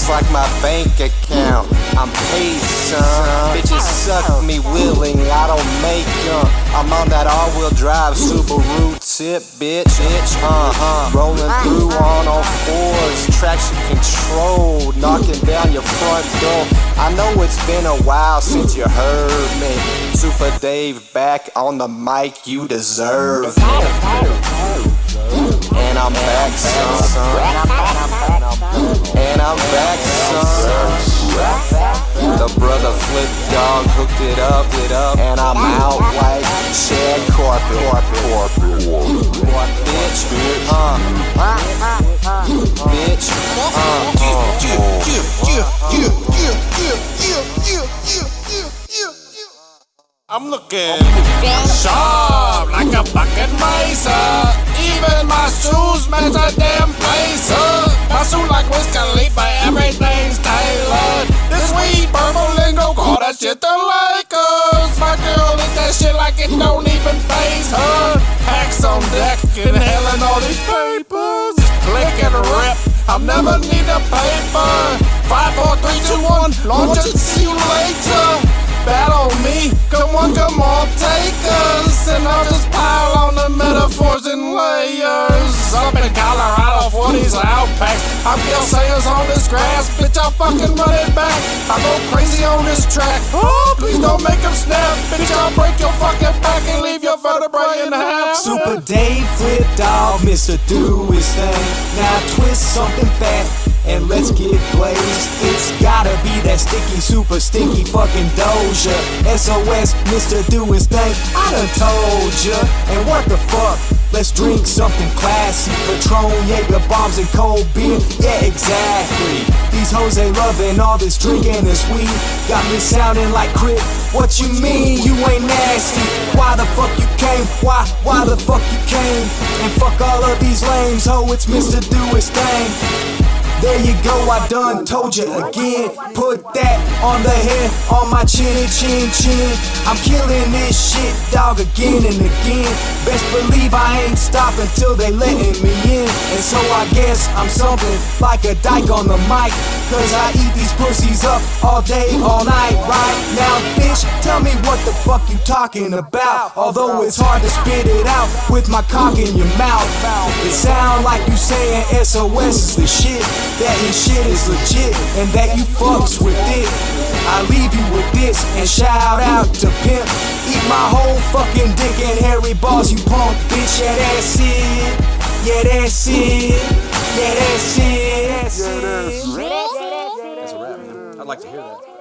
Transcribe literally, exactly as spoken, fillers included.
just like my bank account. I'm paid, son. Bitches suck me willing, I don't make them. I'm on that all-wheel drive Subaru tip, bitch, bitch, uh-huh. Rolling through on all fours, traction control, knocking down your front door. I know it's been a while since you heard me. Super Dave back on the mic, you deserve it. And I'm back, son. And I'm back, son. The brother Flip Dog hooked it up, it up, and I'm out like Chad Carpet, Carpet, bitch, uh, bitch, uh, I'm looking sharp like a fucking razor. Even my shoes match a damn blazer. My shoe like Wiz Khalifa, everything's tailored. This weed purple lingo, call that shit the Lakers. My girl eat that shit like it don't even faze her. Hacks on deck, inhaling all these papers. Click and rip, I'll never need a paper. Five, four, three, two, one, launch it, see you later. Bet on me, come on, come on, take us. And I'll just pile on the metaphors and layers. Up in Colorado for these outbacks, I'm Gil Sayers on this grass. Bitch, I'll fucking run it back. I go crazy on this track. Oh, please don't make him snap. Bitch, I'll break your fucking back and leave your vertebrae in half. Super Dave, Flip Dog, Mister Do his thing. Now twist something fat and let's get blazed. It's gotta be that sticky, super stinky fucking Doja. S O S, Mister Do his thing, I done told ya. And what the fuck? Let's drink something classy. Patron, Jaeger bombs and cold beer. Yeah, exactly. These hoes ain't loving all this drinking this weed. Got me sounding like Crip. What you mean? You ain't nasty. Why the fuck you came? Why? Why the fuck you came? And fuck all of these lames, ho, it's Mister Do his thing. There you go, I done told you again. Put that on the head, on my chin, chin, chin. I'm killing this shit, dog, again and again. Best believe I ain't stopping till they letting me in. And so I guess I'm something like a dyke on the mic, cause I eat these pussies up all day, all night, right? Now, bitch, tell me what the fuck you talking about. Although it's hard to spit it out with my cock in your mouth. It sound like you saying S O S is the shit. That his shit is legit, and that you fucks with it. I leave you with this, and shout out to Pimp. Eat my whole fucking dick and hairy balls, you punk bitch. Yeah, that's it. Yeah, that's it. Yeah, that's it. That's it. That's a rap, man. I'd like to hear that.